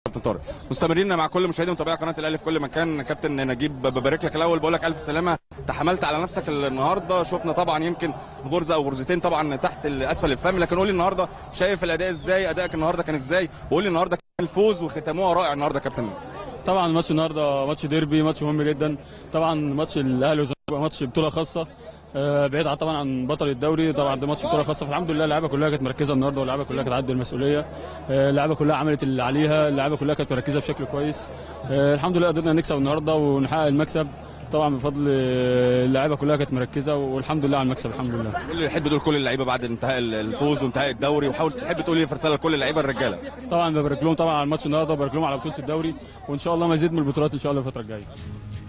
كابتن طارق. مستمرين مع كل مشاهدي ومتابعي قناه الاهلي في كل مكان. كابتن نجيب، ببارك لك الاول، بقول لك الف سلامه. تحملت على نفسك النهارده، شفنا طبعا يمكن غرزه او غرزتين طبعا تحت اسفل الفم، لكن قول لي النهارده شايف الاداء ازاي؟ ادائك النهارده كان ازاي؟ وقول لي النهارده كان الفوز وختاموها رائع النهارده كابتن. طبعا الماتش النهارده ماتش ديربي، ماتش مهم جدا. طبعا ماتش الاهلي والزمالك ماتش بطوله خاصه، بعيد طبعا عن بطل الدوري. طبعا ده ماتش بطوله خاصه، فالحمد لله اللعيبه كلها كانت مركزه النهارده، واللعيبه كلها كانت قد المسؤوليه. اللعيبه كلها عملت اللي عليها، اللعيبه كلها كانت مركزه بشكل كويس. الحمد لله قدرنا نكسب النهارده ونحقق المكسب، طبعا بفضل اللعيبه كلها كانت مركزه، والحمد لله على المكسب الحمد لله. قول لي تحب تقول كل اللعيبه بعد انتهاء الفوز وانتهاء الدوري، وحاول تحب تقول لي في رساله لكل اللعيبه الرجاله. طبعا ببارك لهم طبعا على الماتش النهارده، وببارك لهم على بطوله الدوري، وان شاء الله مزيد من البطولات ان شاء الله الفتره الجايه.